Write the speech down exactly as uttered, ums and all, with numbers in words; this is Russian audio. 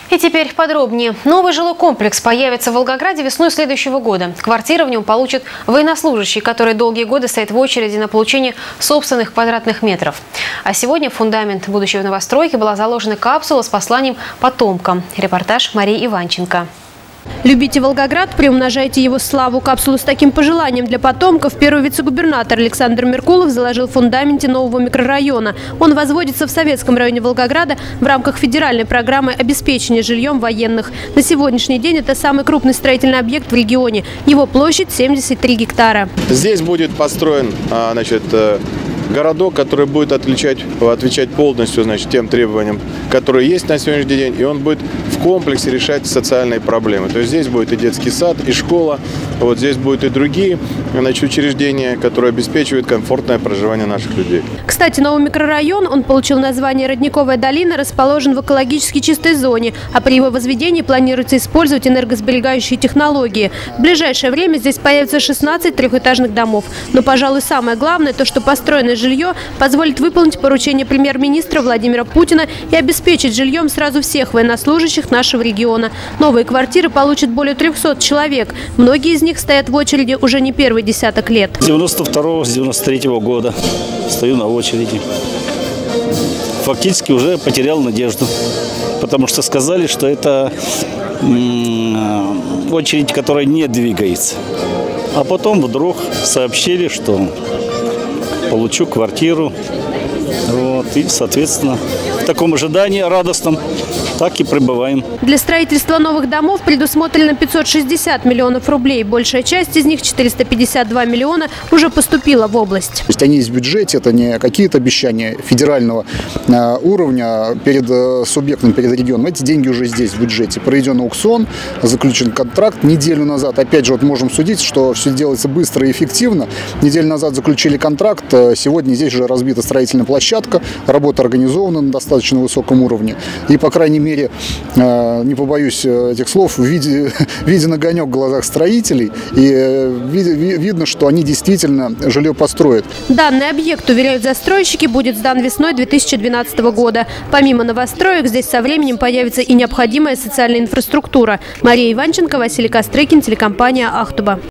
И теперь подробнее. Новый жилой комплекс появится в Волгограде весной следующего года. Квартиры в нем получат военнослужащие, которые долгие годы стоят в очереди на получение собственных квадратных метров. А сегодня в фундамент будущей новостройки была заложена капсула с посланием потомкам. Репортаж Марии Иванченко. Любите Волгоград, приумножайте его славу. Капсулу с таким пожеланием для потомков первый вице-губернатор Александр Меркулов заложил в фундаменте нового микрорайона. Он возводится в Советском районе Волгограда в рамках федеральной программы обеспечения жильем военных. На сегодняшний день это самый крупный строительный объект в регионе. Его площадь семьдесят три гектара. Здесь будет построен, значит, городок, который будет отличать, отвечать полностью, значит, тем требованиям, которые есть на сегодняшний день, и он будет в комплексе решать социальные проблемы. То есть здесь будет и детский сад, и школа, вот здесь будут и другие, значит, учреждения, которые обеспечивают комфортное проживание наших людей. Кстати, новый микрорайон, он получил название «Родниковая долина», расположен в экологически чистой зоне, а при его возведении планируется использовать энергосберегающие технологии. В ближайшее время здесь появится шестнадцать трехэтажных домов. Но, пожалуй, самое главное, то, что построенное жилье позволит выполнить поручение премьер-министра Владимира Путина и обеспечить жильем сразу всех военнослужащих нашего региона. Новые квартиры получат более трёхсот человек. Многие из них стоят в очереди уже не первый десяток лет. С девяносто второго, с девяносто третьего года стою на очереди. Фактически уже потерял надежду, потому что сказали, что это очередь, которая не двигается. А потом вдруг сообщили, что получу квартиру. Вот, и, соответственно, в таком ожидании радостном так и пребываем. Для строительства новых домов предусмотрено пятьсот шестьдесят миллионов рублей. Большая часть из них, четыреста пятьдесят два миллиона, уже поступила в область. То есть они есть в бюджете, это не какие-то обещания федерального э, уровня перед э, субъектом, перед регионом. Эти деньги уже здесь, в бюджете. Проведен аукцион, заключен контракт неделю назад. Опять же, вот можем судить, что все делается быстро и эффективно. Неделю назад заключили контракт, сегодня здесь уже разбита строительная площадка, работа организована на достаточно высоком уровне. И, по крайней мере, не побоюсь этих слов, виден, виден огонек в глазах строителей, и видно, что они действительно жилье построят. Данный объект, уверяют застройщики, будет сдан весной две тысячи двенадцатого года. Помимо новостроек, здесь со временем появится и необходимая социальная инфраструктура. Мария Иванченко, Василий Кострыкин, телекомпания «Ахтуба».